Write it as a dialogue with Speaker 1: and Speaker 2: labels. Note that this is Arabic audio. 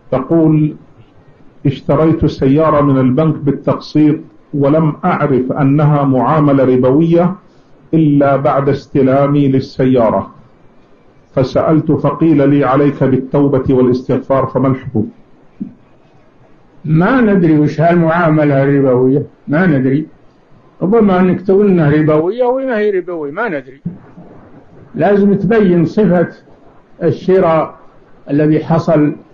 Speaker 1: تقول: اشتريت سيارة من البنك بالتقسيط ولم أعرف أنها معاملة ربوية إلا بعد استلامي للسيارة، فسألت فقيل لي: عليك بالتوبة والاستغفار، فما الحكم؟
Speaker 2: ما ندري وش هالمعاملة الربوية، ما ندري، ربما أنك تقول أنها ربوية وما هي ربوية، ما ندري. لازم تبين صفة الشراء الذي حصل